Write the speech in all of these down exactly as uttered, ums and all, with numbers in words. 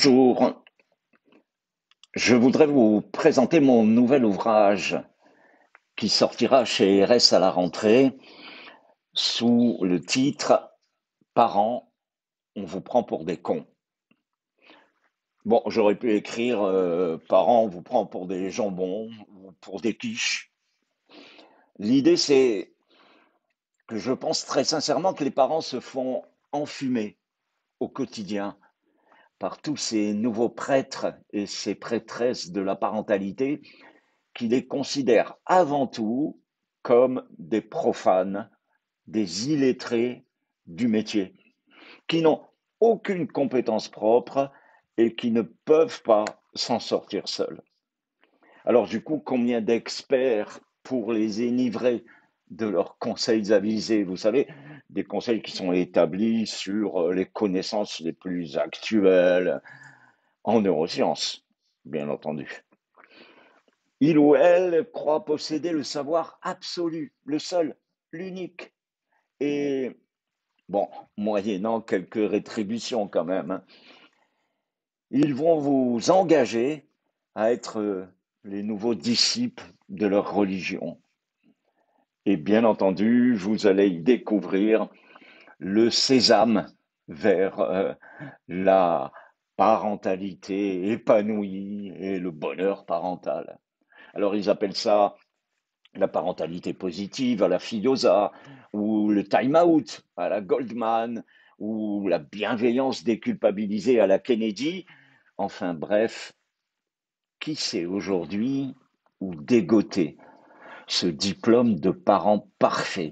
Bonjour, je voudrais vous présenter mon nouvel ouvrage qui sortira chez R S à la rentrée sous le titre Parents, on vous prend pour des cons. Bon, j'aurais pu écrire euh, Parents, on vous prend pour des jambons ou pour des quiches. L'idée, c'est que je pense très sincèrement que les parents se font enfumer au quotidien par tous ces nouveaux prêtres et ces prêtresses de la parentalité qui les considèrent avant tout comme des profanes, des illettrés du métier, qui n'ont aucune compétence propre et qui ne peuvent pas s'en sortir seuls. Alors du coup, combien d'experts pour les enivrer de leurs conseils avisés, vous savez, des conseils qui sont établis sur les connaissances les plus actuelles en neurosciences, bien entendu. Il ou elle croit posséder le savoir absolu, le seul, l'unique. Et, bon, moyennant quelques rétributions quand même, hein, ils vont vous engager à être les nouveaux disciples de leur religion. Et bien entendu, vous allez y découvrir le sésame vers euh, la parentalité épanouie et le bonheur parental. Alors ils appellent ça la parentalité positive à la Fillosa, ou le time-out à la Goldman, ou la bienveillance déculpabilisée à la Kennedy. Enfin bref, qui sait aujourd'hui ou dégoter ce diplôme de parent parfait?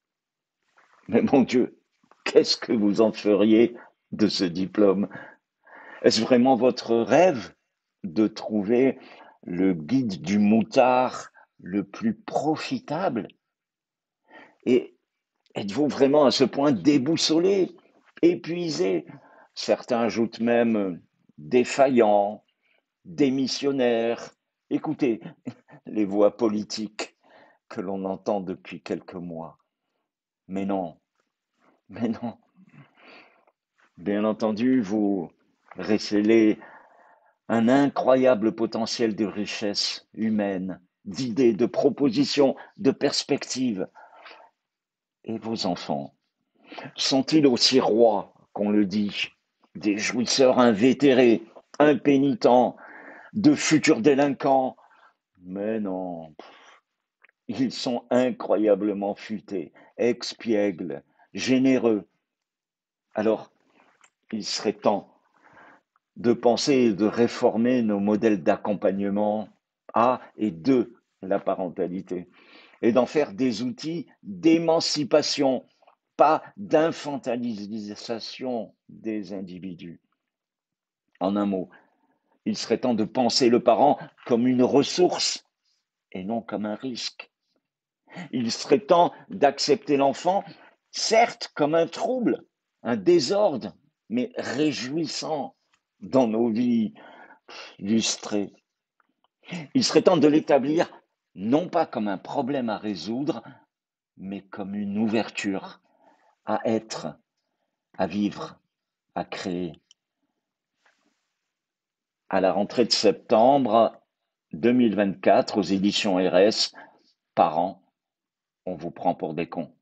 Mais mon Dieu, qu'est-ce que vous en feriez de ce diplôme? Est-ce vraiment votre rêve de trouver le guide du moutard le plus profitable? Et êtes-vous vraiment à ce point déboussolé, épuisé? Certains ajoutent même défaillant, démissionnaire. Écoutez les voix politiques que l'on entend depuis quelques mois. Mais non, mais non. Bien entendu, vous révélez un incroyable potentiel de richesse humaine, d'idées, de propositions, de perspectives. Et vos enfants, sont-ils aussi rois qu'on le dit, des jouisseurs invétérés, impénitents, de futurs délinquants? Mais non, ils sont incroyablement futés, expiègles, généreux. Alors, il serait temps de penser et de réformer nos modèles d'accompagnement à et de la parentalité et d'en faire des outils d'émancipation, pas d'infantilisation des individus. En un mot, il serait temps de penser le parent comme une ressource et non comme un risque. Il serait temps d'accepter l'enfant, certes comme un trouble, un désordre, mais réjouissant dans nos vies lustrées. Il serait temps de l'établir non pas comme un problème à résoudre, mais comme une ouverture à être, à vivre, à créer. À la rentrée de septembre deux mille vingt-quatre, aux éditions R S, Parents, on vous prend pour des cons.